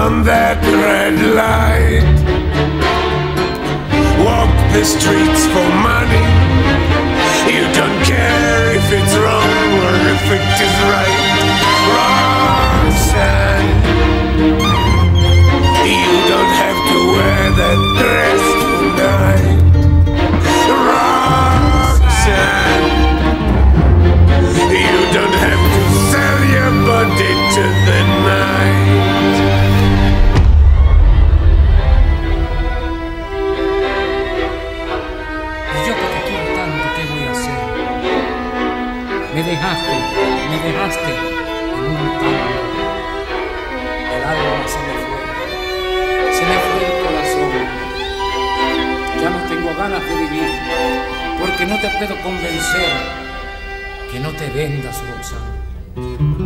on that red light. Walk the streets for money. You don't care if it's wrong or if it is right. Roxanne, you don't have to wear that dress tonight. Roxanne, you don't have to sell your body to the night. Y yo que te quiero tanto, ¿qué voy a hacer? Me dejaste en un tango. El alma se me fue el corazón. Ya no tengo ganas de vivir, porque no te puedo convencer que no te vendas, Roxanne.